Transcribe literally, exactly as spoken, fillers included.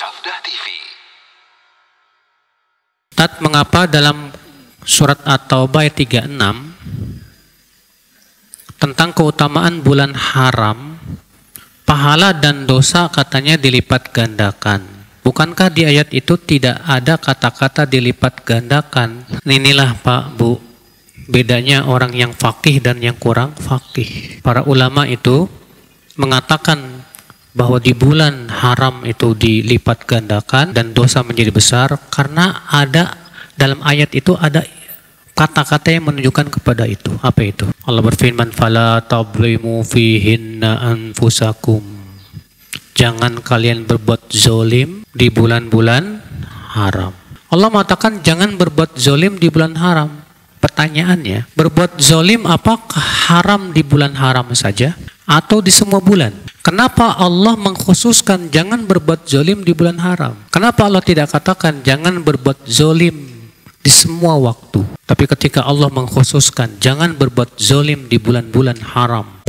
Safdah T V. Tat, mengapa dalam surat At-Taubah ayat tiga puluh enam tentang keutamaan bulan haram, pahala dan dosa katanya dilipat gandakan? Bukankah di ayat itu tidak ada kata-kata dilipat gandakan? Inilah Pak, Bu, bedanya orang yang faqih dan yang kurang faqih. Para ulama itu mengatakan bahwa di bulan haram itu dilipat gandakan dan dosa menjadi besar karena ada dalam ayat itu ada kata-kata yang menunjukkan kepada itu. Apa itu? Allah berfirman, "Fala tablimu fihinna anfusakum." Jangan kalian berbuat zolim di bulan-bulan haram. Allah mengatakan jangan berbuat zolim di bulan haram. Pertanyaannya, berbuat zolim apakah haram di bulan haram saja atau di semua bulan? Kenapa Allah mengkhususkan jangan berbuat zolim di bulan haram? Kenapa Allah tidak katakan jangan berbuat zolim di semua waktu? Tapi ketika Allah mengkhususkan jangan berbuat zolim di bulan-bulan haram,